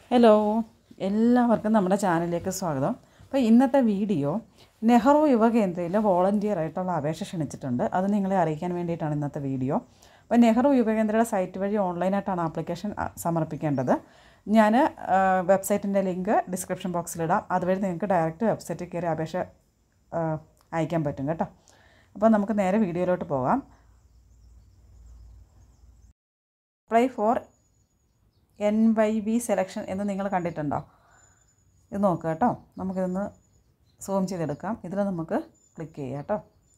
Hello, എല്ലാവർക്കും നമ്മുടെ ചാനലിലേക്ക് സ്വാഗതം. അപ്പോൾ ഇന്നത്തെ വീഡിയോ നെഹ്റു യുവ കേന്ദ്രയിൽ വോളണ്ടിയർ ആയിട്ടുള്ള അപേക്ഷ ക്ഷണിച്ചിട്ടുണ്ട്. അത് നിങ്ങളെ അറിയിക്കാൻ വേണ്ടിയിട്ടാണ് ഇന്നത്തെ വീഡിയോ. അപ്പോൾ നെഹ്റു യുവ കേന്ദ്രയുടെ സൈറ്റ് വഴി ഓൺലൈനായിട്ടാണ് ആപ്ലിക്കേഷൻ സമർപ്പിക്കേണ്ടത്. ഞാൻ വെബ്സൈറ്റിൻ്റെ ലിങ്ക് ഡിസ്ക്രിപ്ഷൻ ബോക്സിലിടാം. അതുവഴി നിങ്ങൾക്ക് ഡയറക്റ്റ് വെബ്സൈറ്റിൽ കയറി അപേക്ഷ അയക്കാൻ പറ്റും കേട്ടോ. അപ്പോൾ നമുക്ക് നേരെ വീഡിയോയിലോട്ട് പോകാം. അപ്ലൈ ഫോർ NYV സെലക്ഷൻ എന്ന് നിങ്ങൾ കണ്ടിട്ടുണ്ടോ? ഇത് നോക്കുക കേട്ടോ. നമുക്കിതൊന്ന് സൂം ചെയ്തെടുക്കാം. ഇതിൽ നമുക്ക് ക്ലിക്ക് ചെയ്യാം കേട്ടോ.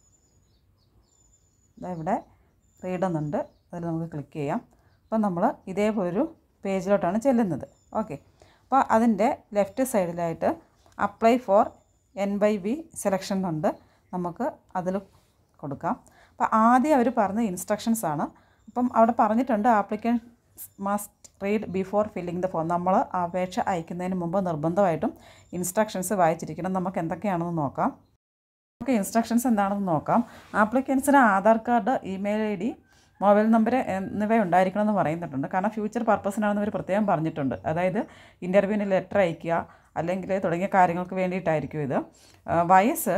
ഇവിടെ റീഡ് എന്നുണ്ട്, അതിൽ നമുക്ക് ക്ലിക്ക് ചെയ്യാം. അപ്പം നമ്മൾ ഇതേപോലൊരു പേജിലോട്ടാണ് ചെല്ലുന്നത്. ഓക്കെ, അപ്പോൾ അതിൻ്റെ ലെഫ്റ്റ് സൈഡിലായിട്ട് അപ്ലൈ ഫോർ NYV സെലക്ഷൻ എന്നുണ്ട്. നമുക്ക് അതിൽ കൊടുക്കാം. അപ്പോൾ ആദ്യം അവർ പറഞ്ഞ ഇൻസ്ട്രക്ഷൻസാണ്. അപ്പം അവിടെ പറഞ്ഞിട്ടുണ്ട് applicant must read before filling the form. നമ്മൾ അപേക്ഷ അയക്കുന്നതിന് മുമ്പ് നിർബന്ധമായിട്ടും ഇൻസ്ട്രക്ഷൻസ് വായിച്ചിരിക്കണം. നമുക്ക് എന്തൊക്കെയാണെന്ന് നോക്കാം. നമുക്ക് ഇൻസ്ട്രക്ഷൻസ് എന്താണെന്ന് നോക്കാം. ആപ്ലിക്കൻസിന് Aadhaar card, email ID, mobile number എന്നിവ ഉണ്ടായിരിക്കണമെന്ന് പറയുന്നുണ്ട്. കാരണം ഫ്യൂച്ചർ പർപ്പസിനാണെന്ന് ഇവർ പ്രത്യേകം പറഞ്ഞിട്ടുണ്ട്. അതായത് ഇൻ്റർവ്യൂവിന് ലെറ്റർ അയക്കുക അല്ലെങ്കിൽ തുടങ്ങിയ കാര്യങ്ങൾക്ക് വേണ്ടിയിട്ടായിരിക്കും ഇത്. വയസ്സ്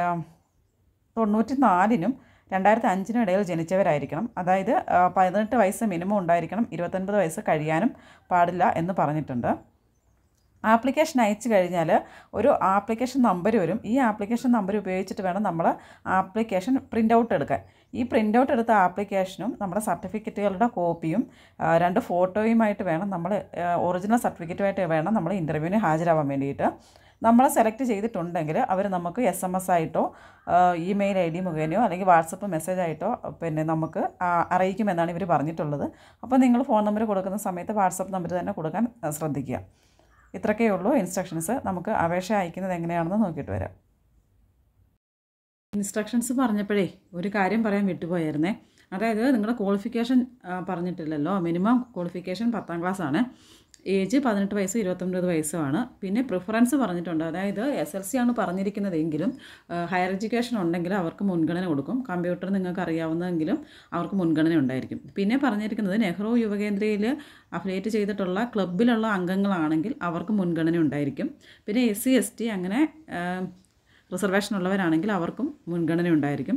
94-നും 2005 ഇടയിൽ ജനിച്ചവരായിരിക്കണം. അതായത് 18 വയസ്സ് മിനിമം ഉണ്ടായിരിക്കണം. 29 വയസ്സ് കഴിയാനും പാടില്ല എന്ന് പറഞ്ഞിട്ടുണ്ട്. ആപ്ലിക്കേഷൻ അയച്ചു കഴിഞ്ഞാൽ ഒരു ആപ്ലിക്കേഷൻ നമ്പർ വരും. ഈ ആപ്ലിക്കേഷൻ നമ്പർ ഉപയോഗിച്ചിട്ട് വേണം നമ്മൾ ആപ്ലിക്കേഷൻ പ്രിൻ്റ് ഔട്ട് എടുക്കാൻ. ഈ പ്രിൻ്റ് ഔട്ട് എടുത്ത ആപ്ലിക്കേഷനും നമ്മുടെ സർട്ടിഫിക്കറ്റുകളുടെ കോപ്പിയും 2 ഫോട്ടോയുമായിട്ട് വേണം നമ്മൾ, ഒറിജിനൽ സർട്ടിഫിക്കറ്റുമായിട്ട് വേണം നമ്മൾ ഇൻ്റർവ്യൂവിന് ഹാജരാവാൻ വേണ്ടിയിട്ട്. നമ്മൾ സെലക്ട് ചെയ്തിട്ടുണ്ടെങ്കിൽ അവർ നമുക്ക് SMS ആയിട്ടോ ഇമെയിൽ ID മുഖേനയോ അല്ലെങ്കിൽ വാട്സപ്പ് മെസ്സേജ് ആയിട്ടോ നമുക്ക് അറിയിക്കുമെന്നാണ് ഇവർ പറഞ്ഞിട്ടുള്ളത്. അപ്പോൾ നിങ്ങൾ ഫോൺ നമ്പർ കൊടുക്കുന്ന സമയത്ത് വാട്സപ്പ് നമ്പർ തന്നെ കൊടുക്കാൻ ശ്രദ്ധിക്കുക. ഇത്രയൊക്കെ ഉള്ളൂ ഇൻസ്ട്രക്ഷൻസ്. നമുക്ക് അപേക്ഷ അയക്കുന്നത് എങ്ങനെയാണെന്ന് നോക്കിയിട്ട് വരാം. ഇൻസ്ട്രക്ഷൻസ് പറഞ്ഞപ്പോഴേ ഒരു കാര്യം പറയാൻ വിട്ടുപോയായിരുന്നേ. അതായത് നിങ്ങളുടെ ക്വാളിഫിക്കേഷൻ പറഞ്ഞിട്ടില്ലല്ലോ. മിനിമം ക്വാളിഫിക്കേഷൻ 10ാം ക്ലാസ് ആണ്. ഏജ് 18 വയസ്സ് 29 വയസ്സുമാണ്. പിന്നെ പ്രിഫറൻസ് പറഞ്ഞിട്ടുണ്ട്. അതായത് SLC ആണ് പറഞ്ഞിരിക്കുന്നതെങ്കിലും ഹയർ എഡ്യൂക്കേഷൻ ഉണ്ടെങ്കിൽ അവർക്ക് മുൻഗണന കൊടുക്കും. കമ്പ്യൂട്ടർ നിങ്ങൾക്ക് അറിയാവുന്നതെങ്കിലും അവർക്ക് മുൻഗണന ഉണ്ടായിരിക്കും. പിന്നെ പറഞ്ഞിരിക്കുന്നത് നെഹ്റു യുവകേന്ദ്രയിൽ അഫിലിയേറ്റ് ചെയ്തിട്ടുള്ള ക്ലബ്ബിലുള്ള അംഗങ്ങളാണെങ്കിൽ അവർക്ക് മുൻഗണന ഉണ്ടായിരിക്കും. പിന്നെ SC ST അങ്ങനെ റിസർവേഷൻ ഉള്ളവരാണെങ്കിൽ അവർക്കും മുൻഗണന ഉണ്ടായിരിക്കും.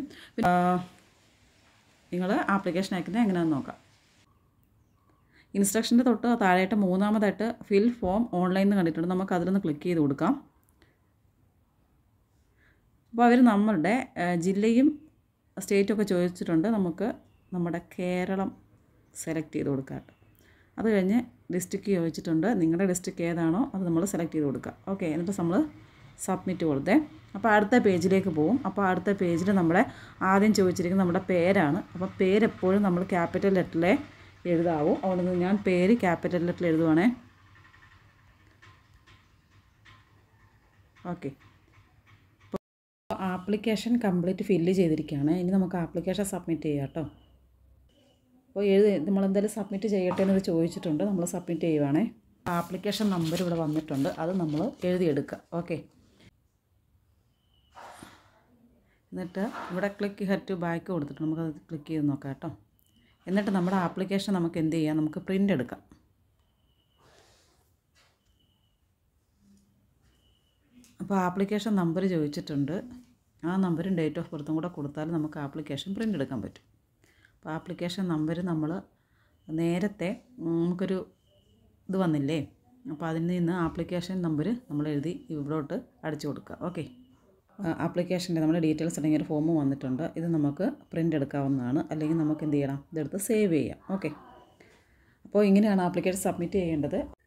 നിങ്ങൾ ആപ്ലിക്കേഷൻ അയക്കുന്നത് എങ്ങനെയാണെന്ന് നോക്കാം. ഇൻസ്ട്രക്ഷൻ്റെ തൊട്ട് താഴെയായിട്ട് 3ാമതായിട്ട് ഫിൽ ഫോം ഓൺലൈൻ എന്ന് കണ്ടിട്ടുണ്ട്. നമുക്ക് അതിലൊന്ന് ക്ലിക്ക് ചെയ്ത് കൊടുക്കാം. അപ്പോൾ അവർ നമ്മളുടെ ജില്ലയും സ്റ്റേറ്റൊക്കെ ചോദിച്ചിട്ടുണ്ട്. നമുക്ക് നമ്മുടെ കേരളം സെലക്ട് ചെയ്ത് കൊടുക്കാം. അത് കഴിഞ്ഞ് ഡിസ്ട്രിക്റ്റ് ചോദിച്ചിട്ടുണ്ട്. നിങ്ങളുടെ ഡിസ്ട്രിക്റ്റ് ഏതാണോ അത് നമ്മൾ സെലക്ട് ചെയ്ത് കൊടുക്കുക. ഓക്കെ, എന്നിട്ട് നമ്മൾ സബ്മിറ്റ് കൊടുത്തേ. അപ്പോൾ അടുത്ത പേജിലേക്ക് പോകും. അപ്പോൾ അടുത്ത പേജിൽ നമ്മളെ ആദ്യം ചോദിച്ചിരിക്കുന്നത് നമ്മുടെ പേരാണ്. അപ്പോൾ പേരെപ്പോഴും നമ്മൾ ക്യാപിറ്റൽ ലെറ്ററിലെ എഴുതാവൂ. അവിടെ ഞാൻ പേര് ക്യാപിറ്റൽ ലെറ്ററിൽ എഴുതുവാണേ. ഓക്കെ, അപ്പോൾ ആപ്ലിക്കേഷൻ കംപ്ലീറ്റ് ഫില്ല് ചെയ്തിരിക്കുകയാണ്. ഇനി നമുക്ക് ആപ്ലിക്കേഷൻ സബ്മിറ്റ് ചെയ്യാം കേട്ടോ. അപ്പോൾ നമ്മളെന്തായാലും സബ്മിറ്റ് ചെയ്യട്ടെ എന്നത് ചോദിച്ചിട്ടുണ്ട്. നമ്മൾ സബ്മിറ്റ് ചെയ്യുവാണേ. ആപ്ലിക്കേഷൻ നമ്പർ ഇവിടെ വന്നിട്ടുണ്ട്. അത് നമ്മൾ എഴുതിയെടുക്കുക. ഓക്കെ, എന്നിട്ട് ഇവിടെ ക്ലിക്ക് ഹെഡ് ടു ബാക്ക് കൊടുത്തിട്ട് നമുക്കത് ക്ലിക്ക് ചെയ്ത് നോക്കാം കേട്ടോ. എന്നിട്ട് നമ്മുടെ ആപ്ലിക്കേഷൻ നമുക്ക് എന്ത് ചെയ്യാം, നമുക്ക് പ്രിൻ്റ് എടുക്കാം. അപ്പോൾ ആപ്ലിക്കേഷൻ നമ്പർ ചോദിച്ചിട്ടുണ്ട്. ആ നമ്പറും ഡേറ്റ് ഓഫ് ബർത്തും കൂടെ കൊടുത്താൽ നമുക്ക് ആപ്ലിക്കേഷൻ പ്രിൻ്റ് എടുക്കാൻ പറ്റും. അപ്പോൾ ആപ്ലിക്കേഷൻ നമ്പർ നമ്മൾ നേരത്തെ നമുക്കൊരു ഇത് വന്നില്ലേ, അപ്പോൾ അതിൽ നിന്ന് ആപ്ലിക്കേഷൻ നമ്പർ നമ്മൾ എഴുതി ഇവിടോട്ട് അടിച്ചു കൊടുക്കുക. ഓക്കെ, ആപ്ലിക്കേഷൻ്റെ നമ്മുടെ ഡീറ്റെയിൽസ് അടങ്ങിയ ഒരു ഫോം വന്നിട്ടുണ്ട്. ഇത് നമുക്ക് പ്രിൻ്റ് എടുക്കാവുന്നതാണ്. അല്ലെങ്കിൽ നമുക്ക് എന്ത് ചെയ്യണം, ഇതെടുത്ത് സേവ് ചെയ്യാം. ഓക്കെ, അപ്പോൾ ഇങ്ങനെയാണ് ആപ്ലിക്കേഷൻ സബ്മിറ്റ് ചെയ്യേണ്ടത്.